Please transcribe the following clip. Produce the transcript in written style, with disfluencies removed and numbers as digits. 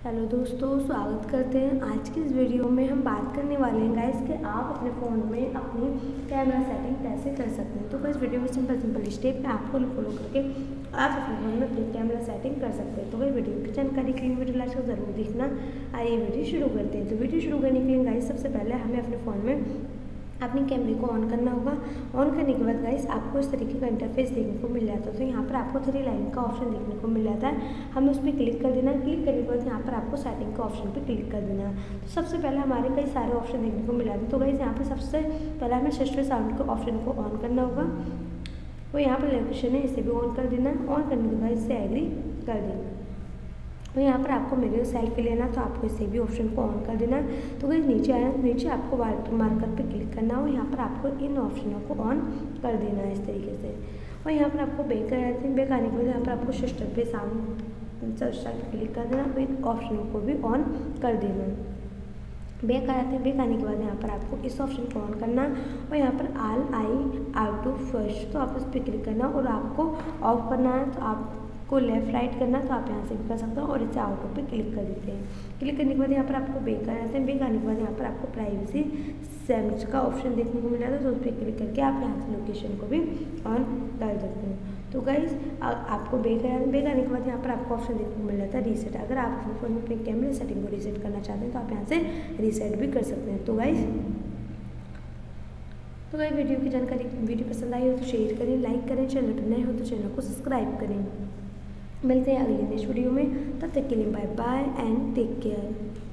Hello दोस्तों, स्वागत करते हैं। आज की इस वीडियो में हम बात करने वाले हैं गाइस कि आप अपने फ़ोन में अपनी कैमरा सेटिंग कैसे कर सकते हैं। तो गाइस वीडियो में सिंपल स्टेप में आपको फॉलो करके आप अपने फ़ोन में अपनी कैमरा सेटिंग कर सकते हैं। तो गाइस वीडियो की जानकारी के लिए वीडियो लास्ट तक ज़रूर देखना। आइए वीडियो शुरू करते हैं। तो वीडियो शुरू करने के लिए गाइस सबसे पहले हमें अपने फ़ोन में अपनी कैमरे को ऑन करना होगा। ऑन करने के बाद गाइस आपको इस तरीके का इंटरफेस देखने को मिल जाता है। तो यहाँ पर आपको 3 लाइन का ऑप्शन देखने को मिल जाता है, हमें उस पर क्लिक कर देना है। क्लिक करने के बाद यहाँ पर आपको सेटिंग के ऑप्शन पे क्लिक कर देना है। तो सबसे पहले हमारे कई सारे ऑप्शन देखने को मिल जाते हैं। तो गाइस यहाँ पर सबसे पहले हमें सिस्टर साउंड के ऑप्शन को ऑन करना होगा। वो यहाँ पर लोकेशन है, इसे भी ऑन कर देना है। ऑन करने के बाद इसे एग्री कर देना। तो यहाँ पर आपको मिरर सेल्फी लेना, तो आपको इसे भी ऑप्शन को ऑन कर देना। तो गाइस नीचे आया, नीचे आपको वाटर मार्कर पे क्लिक करना हो। यहाँ पर आपको इन ऑप्शनों को ऑन कर देना है इस तरीके से। और यहाँ पर आपको बैक आ जाते हैं। बैक आने के बाद यहाँ पर आपको सिस्टम पे साउंड पे क्लिक कर देना। तो इन ऑप्शनों को भी ऑन कर देना। बैक आ जाते हैं। बैक आने के बाद यहाँ पर आपको इस ऑप्शन को ऑन करना और यहाँ पर all I out of first, तो आप इस पर क्लिक करना और आपको ऑफ करना है। तो आपको लेफ्ट राइट करना, तो आप यहाँ से भी कर सकते हो और इसे आउट ऑफ पे क्लिक कर देते हैं। क्लिक करने के बाद यहाँ पर आपको बैक आ जाते हैं। बैक आने के बाद यहाँ पर आपको प्राइवेसी सेटिंग्स का ऑप्शन देखने को मिल जाता है। तो उस पर क्लिक करके आप यहाँ से लोकेशन को भी ऑन कर सकते हैं। तो गाइस आपको बैक आने के बाद यहाँ पर आपको ऑप्शन देखने को मिल जाता है रीसेट। अगर आप अपने फ़ोन में अपने कैमरा सेटिंग को रीसेट करना चाहते हैं तो आप यहाँ से रीसेट भी कर सकते हैं। तो गाइस वीडियो की जानकारी वीडियो पसंद आई हो तो शेयर करें, लाइक करें, चैनल पर नए हो तो चैनल को सब्सक्राइब करें। मिलते हैं अगले नेक्स्ट वीडियो में, तब तक के लिए bye bye and take care.